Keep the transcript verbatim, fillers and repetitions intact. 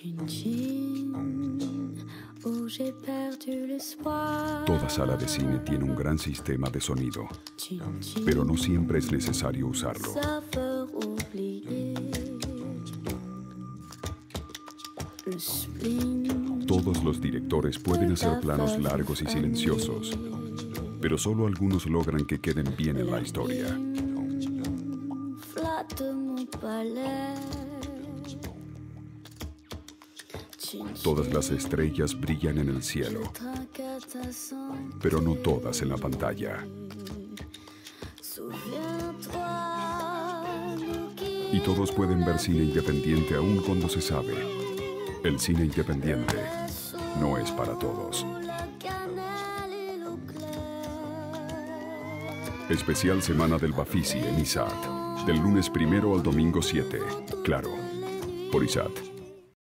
Toda sala de cine tiene un gran sistema de sonido, pero no siempre es necesario usarlo. Todos los directores pueden hacer planos largos y silenciosos, pero solo algunos logran que queden bien en la historia. Todas las estrellas brillan en el cielo, pero no todas en la pantalla. Y todos pueden ver cine independiente aún cuando se sabe. El cine independiente no es para todos. Especial Semana del Bafisi en I S A T. Del lunes primero al domingo siete. Claro, por I S A T.